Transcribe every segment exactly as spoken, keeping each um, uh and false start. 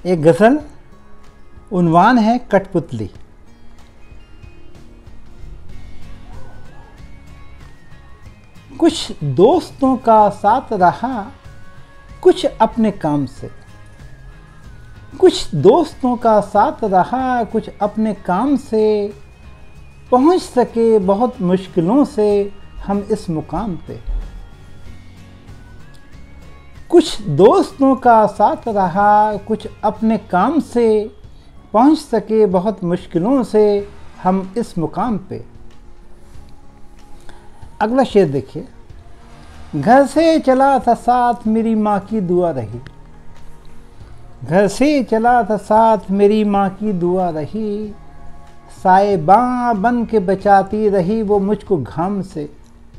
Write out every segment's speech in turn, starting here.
एक गज़ल, उन्वान है कठपुतली। कुछ दोस्तों का साथ रहा कुछ अपने काम से, कुछ दोस्तों का साथ रहा कुछ अपने काम से, पहुंच सके बहुत मुश्किलों से हम इस मुकाम पे। कुछ दोस्तों का साथ रहा कुछ अपने काम से, पहुंच सके बहुत मुश्किलों से हम इस मुकाम पे। अगला शेर देखिए। घर से चला था साथ मेरी माँ की दुआ रही, घर से चला था साथ मेरी माँ की दुआ रही, साहिबा बन के बचाती रही वो मुझको घाम से।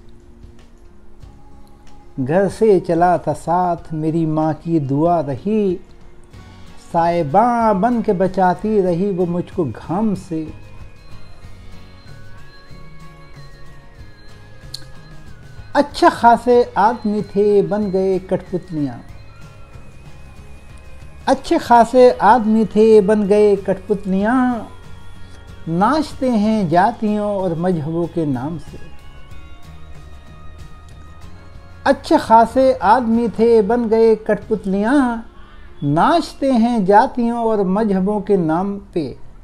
घर से चला था साथ मेरी माँ की दुआ रही, साहिबा बन के बचाती रही वो मुझको घाम से। अच्छे खासे आदमी थे बन गए कठपुतलियाँ, अच्छे खासे आदमी थे बन गए कठपुतलियाँ, नाचते हैं जातियों और मजहबों के नाम से। अच्छे खासे आदमी थे बन गए कठपुतलियाँ, नाचते हैं जातियों और मजहबों के नाम पे।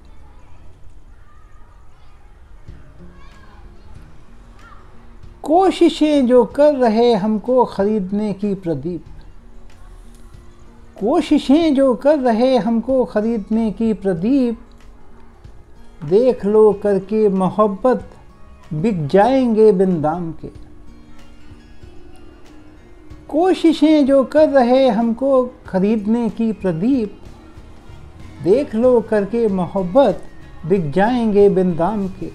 कोशिशें जो कर रहे हमको खरीदने की प्रदीप, कोशिशें जो कर रहे हमको खरीदने की प्रदीप, देख लो करके मोहब्बत बिक जाएंगे बिन दाम के। कोशिशें जो कर रहे हमको खरीदने की प्रदीप, देख लो करके मोहब्बत बिक जाएंगे बिन दाम के।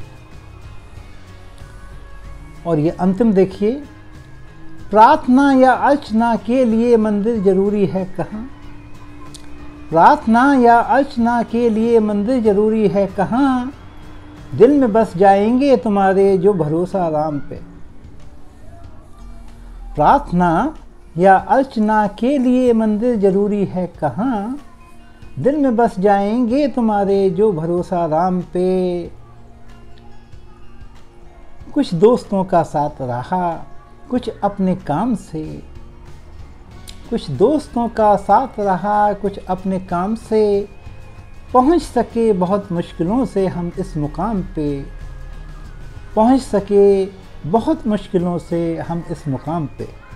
और ये अंतिम देखिए। प्रार्थना या अर्चना के लिए मंदिर जरूरी है कहाँ, प्रार्थना या अर्चना के लिए मंदिर जरूरी है कहाँ, दिल में बस जाएंगे तुम्हारे जो भरोसा राम पे। प्रार्थना या अर्चना के लिए मंदिर जरूरी है कहाँ, दिल में बस जाएंगे तुम्हारे जो भरोसा राम पे। कुछ दोस्तों का साथ रहा कुछ अपने काम से, कुछ दोस्तों का साथ रहा कुछ अपने काम से, पहुंच सके बहुत मुश्किलों से हम इस मुकाम पे। पहुंच सके बहुत मुश्किलों से हम इस मुकाम पे।